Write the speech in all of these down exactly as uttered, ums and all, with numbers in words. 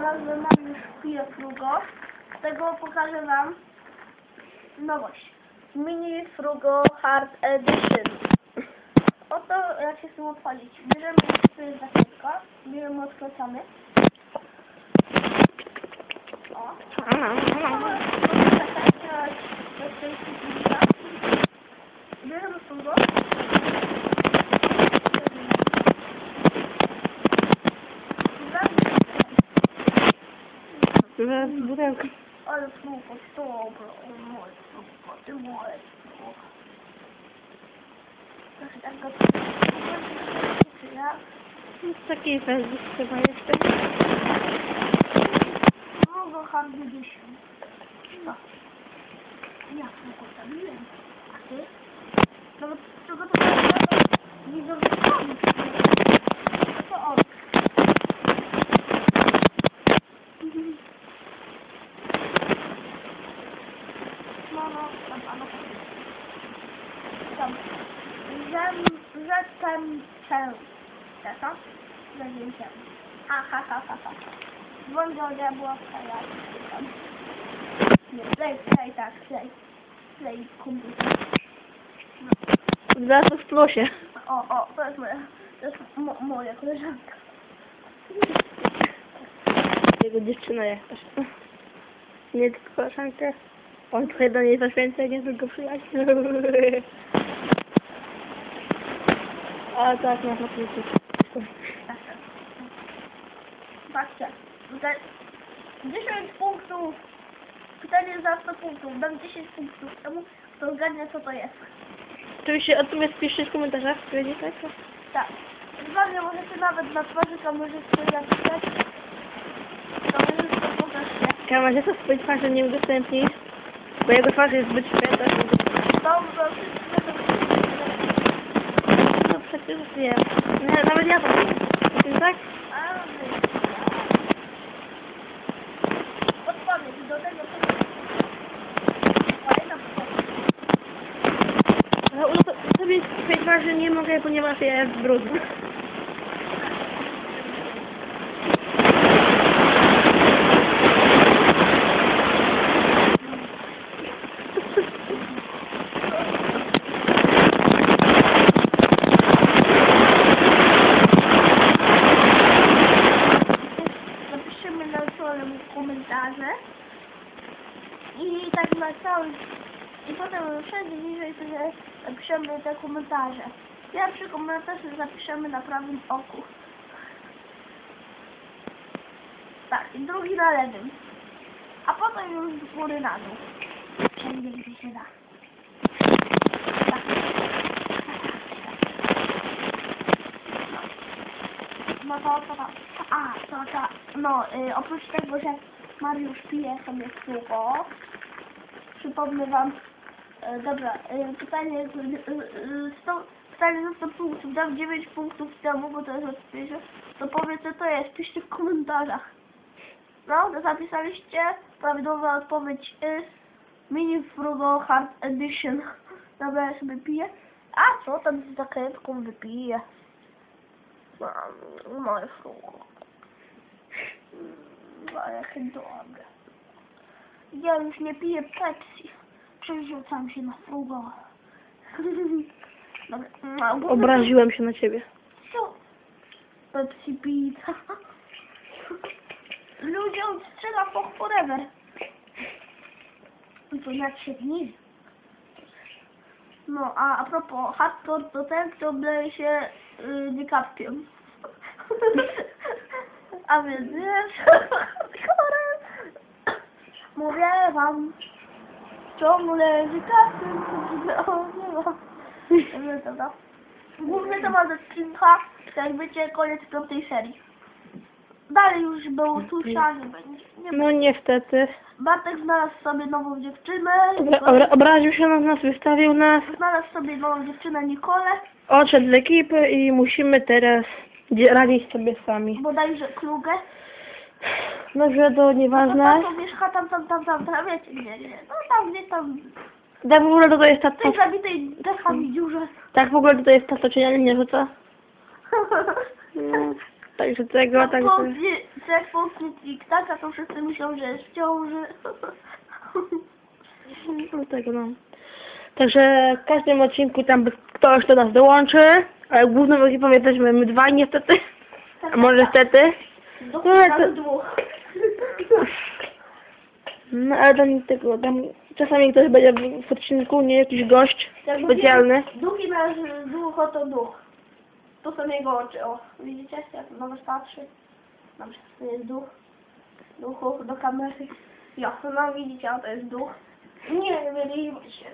znalazłem Mariusz pije Frugo. Z tego pokażę wam nowość. Mini Frugo Hard Edition. Oto jak się z tym odpalić. Bierzemy sobie zakiepka, bierzemy odkręcamy. O. Bierzemy Frugo. Zaraz butelkę. Ale Frugo, dobra, o moje Frugo, ty moje Frugo. Proszę tak go... Jest taki Facebook chyba jeszcze. Frugo Hard Edition. No. Ja Frugo zabiłem. A ty? No bo Frugo to widzą, że tam. To on. No, no, tam, ano. Tam. Zem, zatem, cel. Co? Zadzięciem. Ha, ha, ha, ha, ha. Błądzą diabła w krajach. Nie, play, play, tak, play. Play, komputer. No. Zaraz to w plosie. O, o, to jest moja, to jest mo, moja koleżanka. Jego dziewczyna jakaś. Nie tylko koleżankę. On trochę do niej zaświęca, nie tylko przyjaciół. A tak, na faktycznie. Patrzcie, tutaj dziesięć punktów. Pytanie za sto punktów. Dam dziesięć punktów temu, kto zgadnie, co to jest. Oczywiście o tym jest piszcie w komentarzach, będzie tak? Tak. Ważne, możecie nawet na twarzy kamerzysty napisać. Kamerzysta pokażcie. Kamerzysta swojej twarzy nie udostępni, bo jego twarz jest zbyt święta. Dobrze, wszyscy będą. No przecież wiem. Nie, nawet ja to wiem. Tak? A, wy. Odpowiedź do tego, co pamiętam, Ale u sobie swojej twarzy nie mogę, ponieważ ja jest brudna. napiszemy na dole komentarze i tak na cały i potem wszędzie niżej sobie napiszemy te komentarze. Pierwszy komentarz zapiszemy na prawym oku. Tak, i drugi na lewym. A potem już z góry na dół. Wszędzie gdzie się da. Tak. No to, to, to, a, to, to, no, y, oprócz tego, że Mariusz pije sobie Frugo, przypomnę wam, y, dobra, y, pytanie, y, y, sto, pytanie za sto punktów, dam dziewięć punktów temu, bo to jest od pięciu, to powiedz, co to jest, piszcie w komentarzach. No, to zapisaliście, prawidłowa odpowiedź jest Mini Frugo Hard Edition. Dobra, ja sobie piję. A co tam z zakrętką wypiję? Mam moje Frugo. No, jakie dobre. Ja już nie piję Pepsi. Przerzucam się na Frugo. Dobra. No, Obraziłem się na ciebie. co? Pepsi pizza. Ludziom strzela po forever. To na trzy dni. No, a a propos, hardcore to ten, kto bleje się yy, dekapkiem. A więc wiesz, mówię wam, ciągle dekapkiem, o nie ma. Nie to, no. Główny temat odcinka, jak wiecie, koniec piątej serii. Dalej już było tusza, nie będzie. Nie No niestety. Bartek znalazł sobie nową dziewczynę. Obra obra obraził się na nas, wystawił nas. Znalazł sobie nową dziewczynę Nikolę. Odszedł z ekipy i musimy teraz radzić sobie sami. Bodajże Klugę. Dobrze, to No nieważne. to mieszka tam, tam, tam, tam, tam, wiecie gdzie, nie? No tam, gdzieś tam, Tak w ogóle to jest ta... w tej zabitej dechami dziurze. Tak w ogóle to jest ta, co cienia nie rzuca. No. Także tego, Jak także... połknie, jak połknie TikToka, to wszyscy myślą, że jest w ciąży. No tego no. Także w każdym odcinku tam ktoś do nas dołączy, ale główną ekipą jesteśmy my dwaj niestety. A może niestety. Do No ale to... dwóch. No ale tam tego, tam czasami ktoś będzie w odcinku, nie jakiś gość specjalny. Duch i nasz duch, oto duch. To są jego oczy, o. Widzicie? Jak na was patrzy. Dobrze, to jest duch. Duchu do kamery. Jo, no widzicie, oto jest duch. Nie, myliłem się.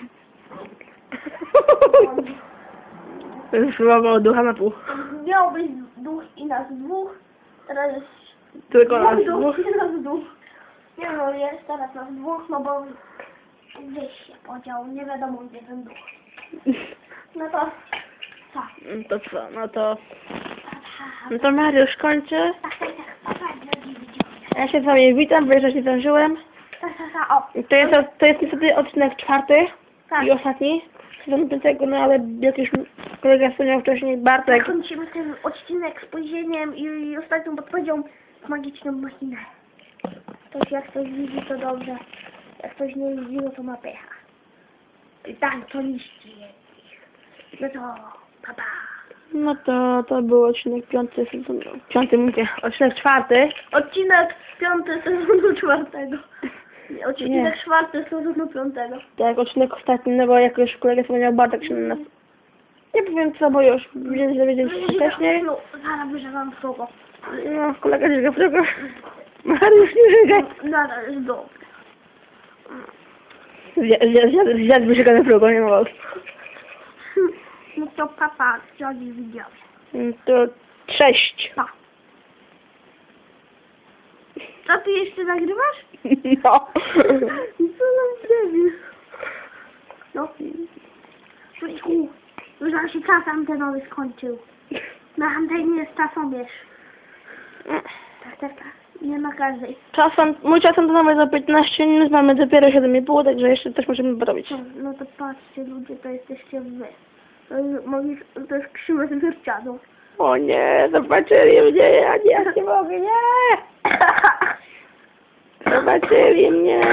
Słowo ducha na pół. Miał być duch i nas dwóch. Teraz jest Tylko dwóch nas duch dwóch. i nas dwóch. Nie no, jest teraz nas dwóch, no bo gdzieś się podział, nie wiadomo gdzie ten duch. No to co? No to co, no to... No to Mariusz kończy. Tak, tak, tak, tak, drogi widzowie. Ja się z wami witam, bo jeszcze nie zdążyłem. Tak, tak, tak, o. To jest, to jest niestety odcinek czwarty Tak. i ostatni. Sezon piątego, no ale jak już kolega wspomniał wcześniej, Bartek. Kończymy ten odcinek spojrzeniem i, i ostatnią podpowiedzią w magiczną machinę. Ktoś jak ktoś widzi, to dobrze. Jak ktoś nie widzi, no to ma pecha. I tak to liście. No to pa pa. No to to był odcinek piąty, sezon, piąty mówię, odcinek czwarty. Odcinek piąty sezonu czwartego. Odcinek Nie. czwarty sezonu piątego. Tak, odcinek ostatni, no bo jak już kolega wspomniał, Bartek się na nas... Nie powiem co, bo już wiedzieli, że wiedzieliście wcześniej. No, zaraz wyżegam słowo. No, kolega żyga w drogę. Mariusz nie żyga. Zaraz jest dobry. Zjadł wyżyga na progu, nie ma was. No to papa, drogi widzowie. To cześć. Pa. Co ty jeszcze nagrywasz? No. Co nam zrobisz? No. Człowieku, już nam się czas antenowy skończył. Na antenie jest czasomierz. Tak, tak, tak. Nie ma każdej. Czasem, mój czasem to mamy za piętnaście minut, mamy dopiero siedem i pół, także jeszcze coś możemy porobić. No, no to patrzcie ludzie, to jesteście wy. To jest, mogliś, to jest krzywe zwierciadło. O nie, zobaczyli mnie, ja nie, ja nie mogę, nie! Zobaczyli mnie.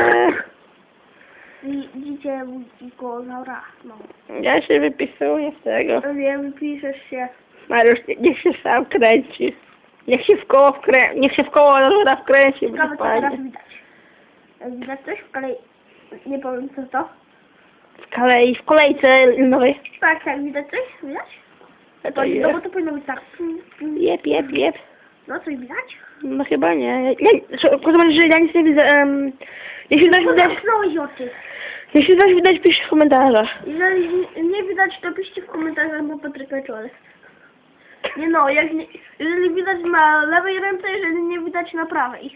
Widzicie dinozaura? No. Ja się wypisuję z tego. Nie wypiszesz się. Mariusz, nie- niech się sam kręci. Niech się w koło wkrę... Niech się w koło dobra wkręci, Ciekawe będzie co teraz fajnie. widać. Widać coś w kolei? Nie powiem co to. W kolei, w kolejce linowej. Tak, tak, widać coś? Widać? To To, no jest. bo to powinno być tak. Jep, jep, jep. No coś widać? No chyba nie. Ja, w każdym razie, że ja nic nie widzę. Um, jeśli coś widać, Zamknąłeś oczy. jeśli coś widać, pisz w komentarzach. Jeżeli nie widać, to piszcie w komentarzach, bo Patryk czole. Nie no, jak nie, jeżeli widać na lewej ręce, jeżeli nie widać na prawej.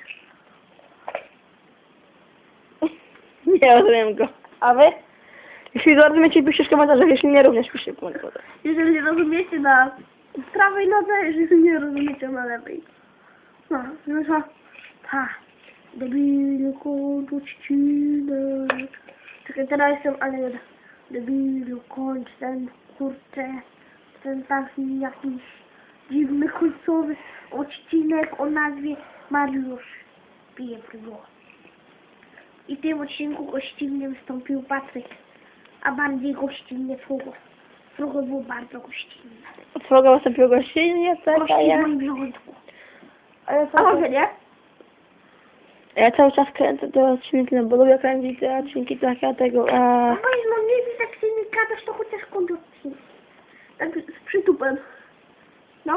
Nie rozumiem go. A wy? Jeśli rozumiecie, piszcie w komentarzach. Jeśli nie, również piszcie w komentarzach. Jeżeli nie rozumiecie na prawej nodze, jeżeli nie rozumiecie na lewej. No, no to... Ha. Debilu, kończ odcinek. Czekaj, teraz jestem, ale jeden. Debilu, kończ ten, kurczę, ten taki jakiś dziwny końcowy odcinek o nazwie Mariusz pije piwo. I w tym odcinku gościnnie wystąpił Patryk, a bardziej gościnnie Frugo. Frugo był bardzo gościnny. Otwoga wystąpił gościnnie, tak, a Gości w ja... moim żołądku. A ja, A może nie? ja cały czas kręcę te odcinki, no bo lubię kręcić te odcinki takie tego, a... A powiedz, no nie widać, że nie gadasz, to chociaż kończ odcinek. Tak z przytupem. No.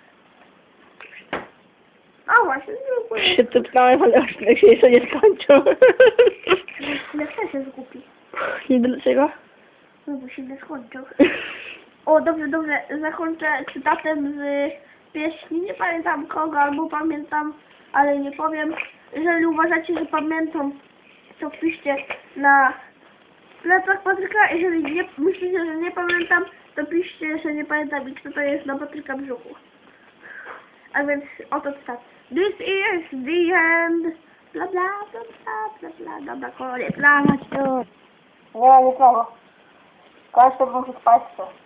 A właśnie, no się tupnąłem, ale odcinek się jeszcze nie skończył. ale kto się zgubi? Nie wiem dlaczego. No bo się nie skończył. O, dobrze, dobrze, zakończę cytatem z pieśni, nie pamiętam kogo, albo pamiętam, ale nie powiem. Jeżeli uważacie, że pamiętam, to piszcie na plecach Patryka. Jeżeli nie, myślicie, że nie pamiętam, to piszcie, że nie pamiętam i kto to jest na Patryka brzuchu. A więc oto cytat. This is the end. Bla bla bla bla bla bla. Dobra, koniec. Dawać to. Nie ma nikogo. Każdy musi spać.